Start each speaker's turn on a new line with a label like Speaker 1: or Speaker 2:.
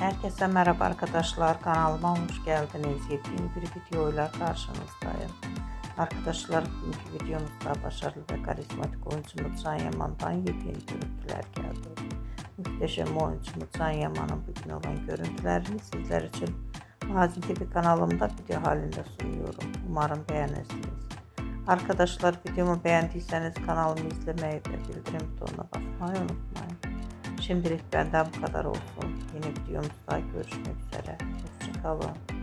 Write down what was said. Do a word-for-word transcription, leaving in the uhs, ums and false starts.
Speaker 1: Herkese merhaba arkadaşlar, kanalıma hoş geldiniz. Yepyeni bir videoyla karşınızdayım. Arkadaşlar, bugünkü videomuzda başarılı ve karizmatik oyuncumuz Can Yaman'dan yepyeni görüntüler geldi. Muhteşem oyuncumuz Can Yaman'ın bugün olan görüntülerini sizler için Magazin T V kanalımda video halinde sunuyorum. Umarım beğenirsiniz. Arkadaşlar, videomu beğendiyseniz kanalımı izlemeyi ve bildirim butonuna basmayı unutmayın. Şimdilik benden bu kadar olsun. Yeni videomuzda görüşmek üzere. Hoşça kalın.